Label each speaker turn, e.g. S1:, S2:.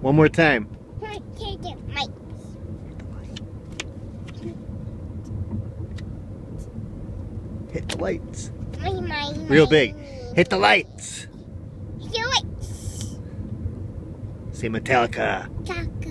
S1: One more time.
S2: Hit the lights.
S1: Hit the lights.
S2: My.
S1: Real big. Hit the lights.
S2: Hit the lights.
S1: Say Metallica.
S2: Talk.